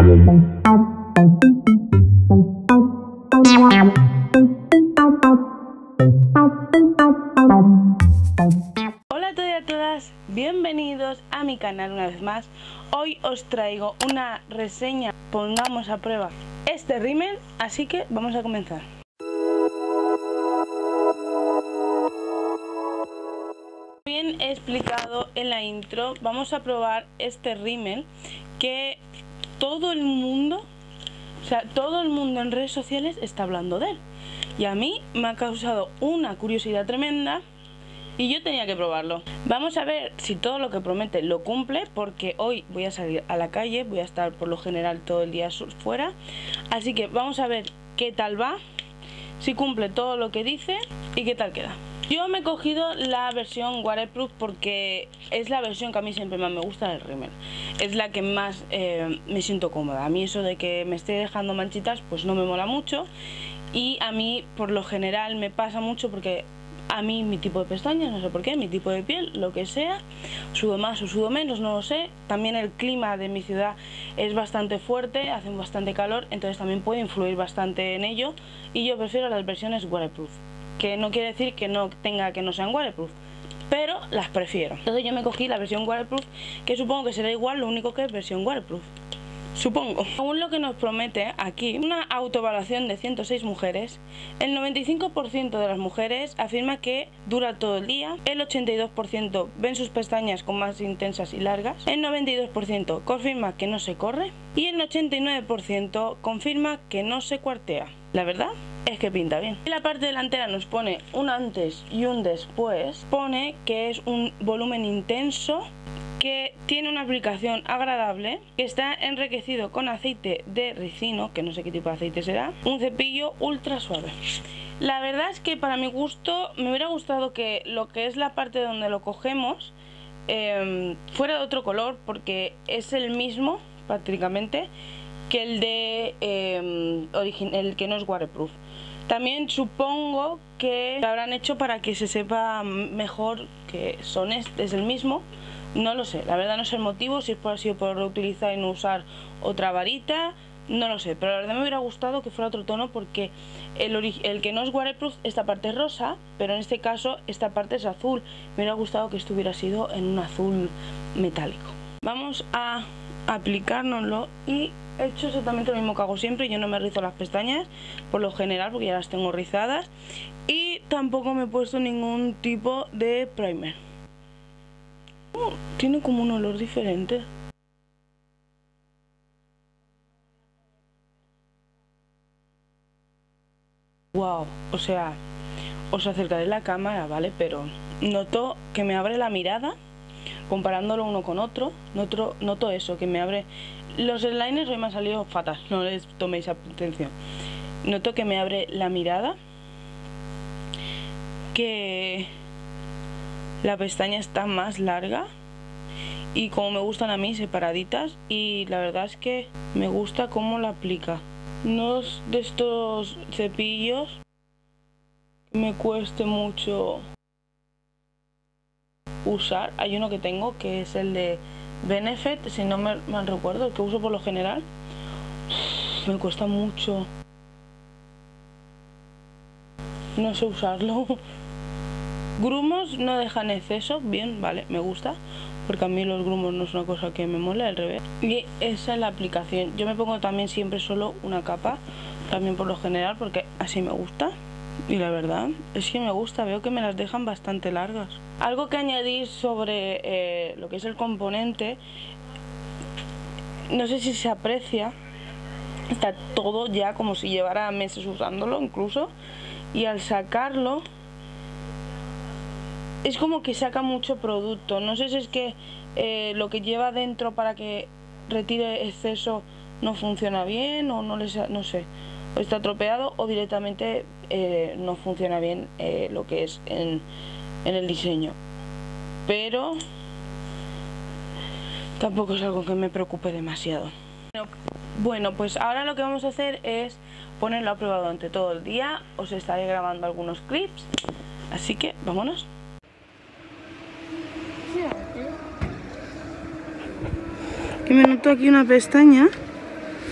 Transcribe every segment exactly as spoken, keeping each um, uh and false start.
Hola a todos y a todas, bienvenidos a mi canal una vez más. Hoy os traigo una reseña, pongamos a prueba este rímel, así que vamos a comenzar. Bien he explicado en la intro, vamos a probar este rímel que todo el mundo, o sea, todo el mundo en redes sociales está hablando de él. Y a mí me ha causado una curiosidad tremenda y yo tenía que probarlo. Vamos a ver si todo lo que promete lo cumple, porque hoy voy a salir a la calle, voy a estar por lo general todo el día fuera. Así que vamos a ver qué tal va, si cumple todo lo que dice y qué tal queda. Yo me he cogido la versión waterproof porque es la versión que a mí siempre más me gusta del rímel. Es la que más eh, me siento cómoda. A mí eso de que me esté dejando manchitas pues no me mola mucho. Y a mí por lo general me pasa mucho porque a mí mi tipo de pestañas, no sé por qué, mi tipo de piel, lo que sea, sudo más o sudo menos, no lo sé. También el clima de mi ciudad es bastante fuerte, hace bastante calor, entonces también puede influir bastante en ello. Y yo prefiero las versiones waterproof, que no quiere decir que no tenga que no sean waterproof, pero las prefiero. Entonces yo me cogí la versión waterproof, que supongo que será igual, lo único que es versión waterproof. Supongo. Según lo que nos promete aquí, una autoevaluación de ciento seis mujeres, el noventa y cinco por ciento de las mujeres afirma que dura todo el día, el ochenta y dos por ciento ven sus pestañas como más intensas y largas, el noventa y dos por ciento confirma que no se corre y el ochenta y nueve por ciento confirma que no se cuartea. La verdad es que pinta bien. En la parte delantera nos pone un antes y un después. Pone que es un volumen intenso, que tiene una aplicación agradable, que está enriquecido con aceite de ricino, que no sé qué tipo de aceite será, un cepillo ultra suave. La verdad es que para mi gusto me hubiera gustado que lo que es la parte donde lo cogemos eh, fuera de otro color, porque es el mismo prácticamente que el de eh, el que no es waterproof. También supongo que lo habrán hecho para que se sepa mejor que son este, es el mismo. No lo sé, la verdad no sé el motivo, si es por así por reutilizar y no usar otra varita, no lo sé, pero la verdad me hubiera gustado que fuera otro tono, porque el, el que no es waterproof, esta parte es rosa, pero en este caso esta parte es azul. Me hubiera gustado que esto hubiera sido en un azul metálico. Vamos a aplicárnoslo y he hecho exactamente lo mismo que hago siempre. Yo no me rizo las pestañas por lo general porque ya las tengo rizadas, y tampoco me he puesto ningún tipo de primer. Tiene como un olor diferente. Wow, o sea, os acercaré la cámara, ¿vale? Pero noto que me abre la mirada, comparándolo uno con otro. Noto, noto eso, que me abre... Los eyeliners hoy me han salido fatal, no les toméis atención. Noto que me abre la mirada, que la pestaña está más larga y como me gustan a mí, separaditas, y la verdad es que me gusta cómo la aplica. No es de estos cepillos que me cueste mucho usar. Hay uno que tengo que es el de Benefit, si no me mal recuerdo, el que uso por lo general. Me cuesta mucho, no sé usarlo. Grumos no dejan exceso, bien, vale, me gusta, porque a mí los grumos no es una cosa que me mole, al revés. Y esa es la aplicación. Yo me pongo también siempre solo una capa, también por lo general, porque así me gusta. Y la verdad es que me gusta, veo que me las dejan bastante largas. Algo que añadir sobre eh, lo que es el componente, no sé si se aprecia, está todo ya como si llevara meses usándolo incluso, y al sacarlo es como que saca mucho producto. No sé si es que eh, lo que lleva dentro para que retire exceso no funciona bien, o no, les, no sé, o está tropeado, o directamente eh, no funciona bien eh, lo que es en, en el diseño. Pero tampoco es algo que me preocupe demasiado. Bueno, bueno, pues ahora lo que vamos a hacer es ponerlo a prueba durante todo el día. Os estaré grabando algunos clips, así que vámonos. Que me noto aquí una pestaña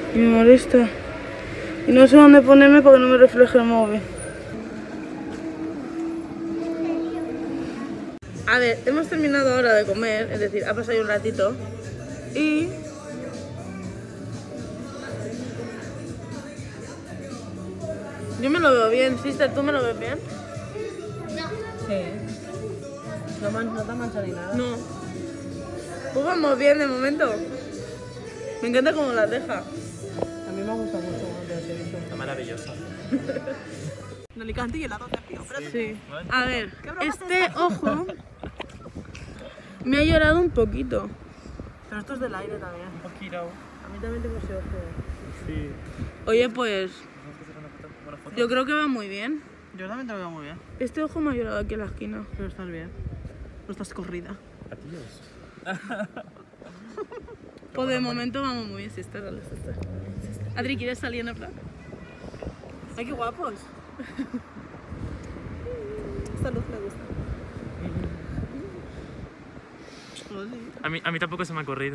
Y me molesta. Y no sé dónde ponerme para que no me refleje el móvil. A ver, hemos terminado ahora de comer, es decir, ha pasado un ratito. Y... yo me lo veo bien, sister, ¿tú me lo ves bien? No. Sí. No, man, no te mancha ni nada. No. Pues vamos bien de momento. Me encanta cómo las deja. A mí me gusta mucho de ese visto. Está maravillosa. En Alicante y helado de frío. Sí. A ver, este ojo me ha llorado un poquito. Pero esto es del aire también. Un poquito. A mí también tengo ese ojo. Sí. Oye, pues yo creo que va muy bien. Yo también te lo veo muy bien. Este ojo me ha llorado aquí en la esquina. Pero estás bien. No estás corrida. Adiós. Pues de momento vamos muy bien, sister. Dale, sister. Adri, ¿quieres salir en el plan? ¡Ay, qué guapos! Esta luz me gusta. A mí, a mí tampoco se me ha corrido.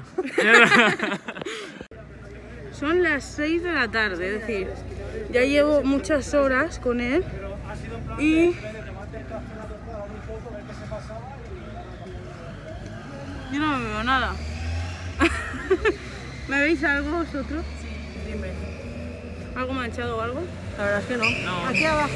Son las seis de la tarde, es decir, ya llevo muchas horas con él y... yo no me veo nada. ¿Me veis algo vosotros? Sí, dime. ¿Algo manchado o algo? La verdad es que no. No. Aquí abajo.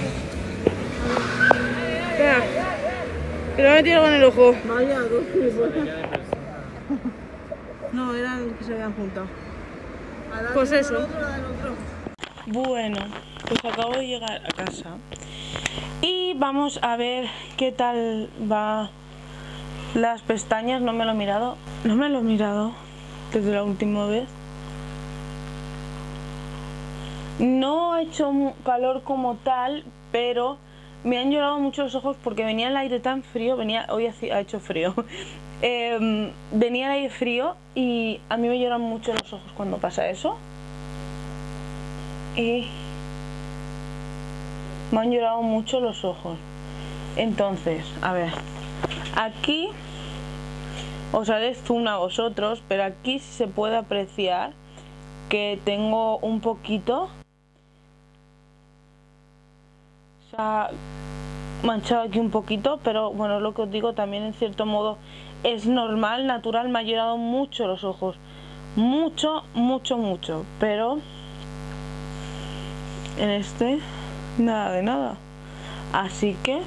Espera, que no me tiro con el ojo. Vaya, dos gilipollas. No, eran que se habían juntado. Pues eso. El otro, el otro. Bueno, pues acabo de llegar a casa y vamos a ver qué tal va las pestañas. No me lo he mirado, no me lo he mirado desde la última vez. No ha hecho calor como tal, pero me han llorado mucho los ojos porque venía el aire tan frío, venía, hoy ha hecho frío, eh, venía el aire frío y a mí me lloran mucho los ojos cuando pasa eso. Y me han llorado mucho los ojos. Entonces, a ver, aquí os haré zoom a vosotros, pero aquí sí se puede apreciar que tengo un poquito, se ha manchado aquí un poquito, pero bueno, lo que os digo también en cierto modo es normal, natural. Me ha llorado mucho los ojos, mucho, mucho, mucho, pero en este nada de nada, así que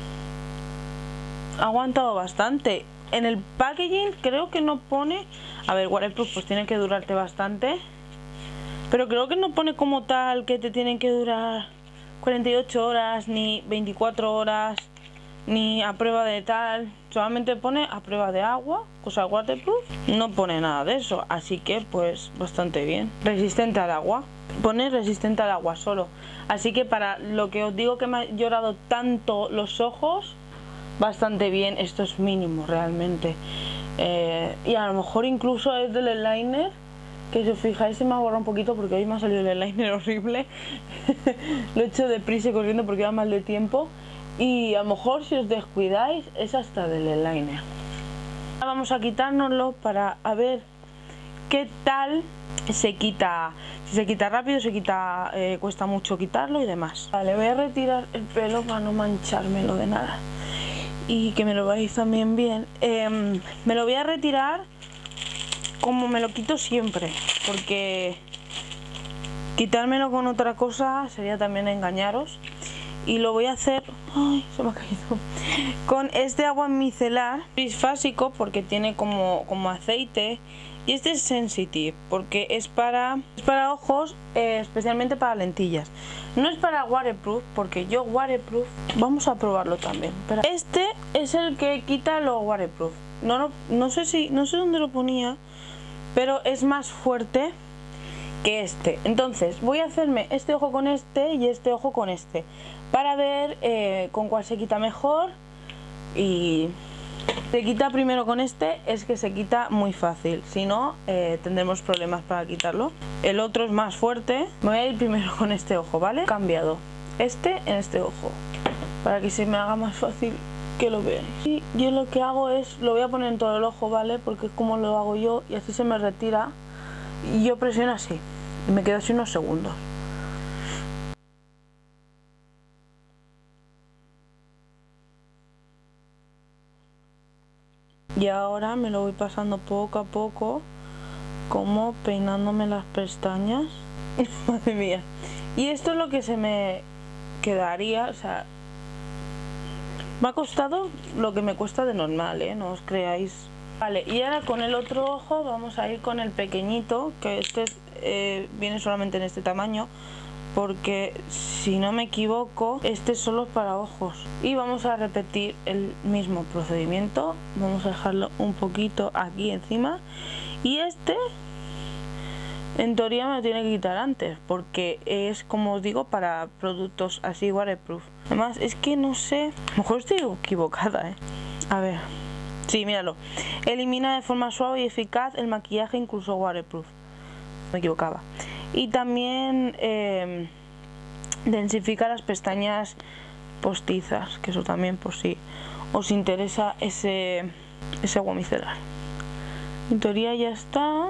ha aguantado bastante. En el packaging creo que no pone, a ver, waterproof, pues tiene que durarte bastante, pero creo que no pone como tal que te tienen que durar cuarenta y ocho horas, ni veinticuatro horas, ni a prueba de tal. Solamente pone a prueba de agua, cosa waterproof, no pone nada de eso, así que pues bastante bien. Resistente al agua, pone resistente al agua solo, así que para lo que os digo que me ha llorado tanto los ojos, bastante bien. Esto es mínimo realmente, eh, y a lo mejor incluso es del eyeliner, que si os fijáis se me ha borrado un poquito porque hoy me ha salido el eyeliner horrible. Lo he hecho deprisa y corriendo porque iba mal de tiempo, y a lo mejor si os descuidáis es hasta del eyeliner. Ahora vamos a quitárnoslo para a ver qué tal se quita, si se quita rápido, se quita, eh, cuesta mucho quitarlo y demás. Vale, voy a retirar el pelo para no manchármelo de nada y que me lo veáis también bien. Eh, me lo voy a retirar como me lo quito siempre, porque quitármelo con otra cosa sería también engañaros, y lo voy a hacer, ay, se me ha caído, con este agua micelar trisfásico, porque tiene como, como aceite, y este es sensitive porque es para, es para ojos, eh, especialmente para lentillas. No es para waterproof, porque yo waterproof, vamos a probarlo también, pero este es el que quita lo waterproof. No, no, no sé si, no sé dónde lo ponía, pero es más fuerte que este. Entonces voy a hacerme este ojo con este y este ojo con este, para ver eh, con cuál se quita mejor. Y se quita primero con este, es que se quita muy fácil, si no eh, tendremos problemas para quitarlo. El otro es más fuerte. Me voy a ir primero con este ojo, ¿vale? He cambiado este en este ojo para que se me haga más fácil que lo veáis. Y yo lo que hago es, lo voy a poner en todo el ojo, ¿vale? Porque es como lo hago yo, y así se me retira, y yo presiono así y me quedo así unos segundos. Y ahora me lo voy pasando poco a poco, como peinándome las pestañas. Madre mía. Y esto es lo que se me quedaría, o sea, me ha costado lo que me cuesta de normal, ¿eh? No os creáis. Vale, y ahora con el otro ojo vamos a ir con el pequeñito, que este eh, viene solamente en este tamaño, porque si no me equivoco, este es solo para ojos. Y vamos a repetir el mismo procedimiento. Vamos a dejarlo un poquito aquí encima. Y este, en teoría me lo tiene que quitar antes, porque es, como os digo, para productos así waterproof. Además, es que no sé, a lo mejor estoy equivocada, ¿eh? A ver, sí, míralo. Elimina de forma suave y eficaz el maquillaje, incluso waterproof. Me equivocaba. Y también eh, densifica las pestañas postizas, que eso también por si os interesa ese, ese agua micelar. En teoría ya está.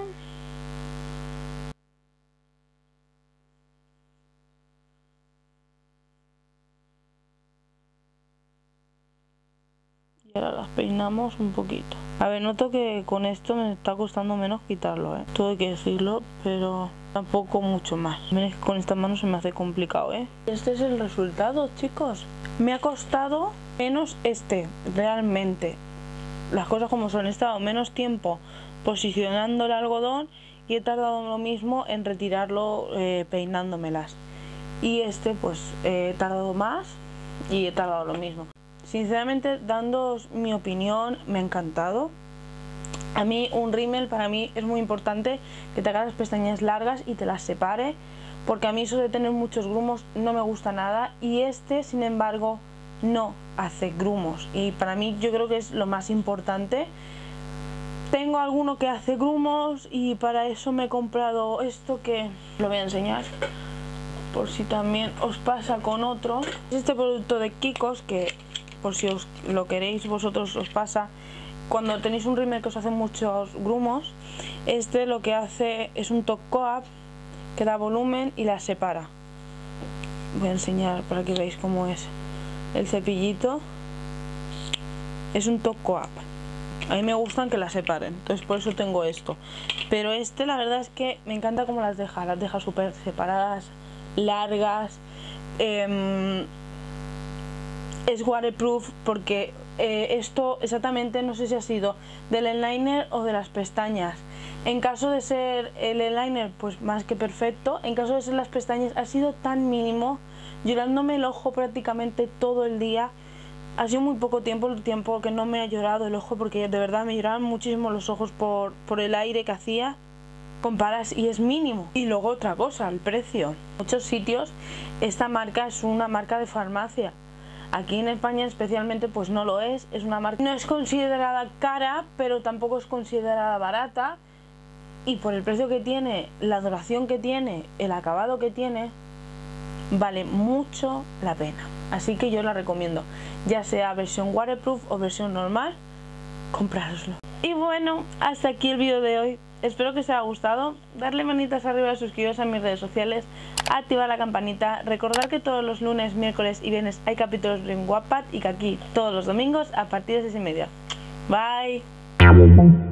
Y ahora las peinamos un poquito. A ver, noto que con esto me está costando menos quitarlo, ¿eh? Todo hay que decirlo, pero tampoco mucho más. Menos que con estas manos se me hace complicado, ¿eh? Este es el resultado, chicos. Me ha costado menos este, realmente. Las cosas como son. He estado menos tiempo posicionando el algodón y he tardado lo mismo en retirarlo eh, peinándomelas. Y este, pues, he tardado más y he tardado lo mismo. Sinceramente, dándoos mi opinión, me ha encantado. A mí un rímel, para mí es muy importante que te hagas las pestañas largas y te las separe, porque a mí eso de tener muchos grumos no me gusta nada, y este, sin embargo, no hace grumos, y para mí yo creo que es lo más importante. Tengo alguno que hace grumos y para eso me he comprado esto, que lo voy a enseñar por si también os pasa con otro. Es este producto de Kikos, que por si os lo queréis vosotros os pasa cuando tenéis un rímel que os hace muchos grumos. Este lo que hace es un top coat que da volumen y la separa. Voy a enseñar para que veáis cómo es el cepillito. Es un top coat. A mí me gustan que la separen, entonces por eso tengo esto. Pero este, la verdad es que me encanta cómo las deja. Las deja súper separadas, largas. Eh, es waterproof porque eh, esto exactamente no sé si ha sido del eyeliner o de las pestañas. En caso de ser el eyeliner, pues más que perfecto. En caso de ser las pestañas, ha sido tan mínimo, llorándome el ojo prácticamente todo el día. Ha sido muy poco tiempo el tiempo que no me ha llorado el ojo, porque de verdad me lloraban muchísimo los ojos por, por el aire que hacía. Comparas y es mínimo. Y luego otra cosa, el precio. En muchos sitios esta marca es una marca de farmacia. Aquí en España especialmente pues no lo es. Es una marca, no es considerada cara, pero tampoco es considerada barata. Y por el precio que tiene, la duración que tiene, el acabado que tiene, vale mucho la pena. Así que yo la recomiendo, ya sea versión waterproof o versión normal, comprároslo. Y bueno, hasta aquí el vídeo de hoy. Espero que os haya gustado. Darle manitas arriba, suscribiros a mis redes sociales, activar la campanita, recordar que todos los lunes, miércoles y viernes hay capítulos de Wattpad y que aquí todos los domingos a partir de seis y media. Bye.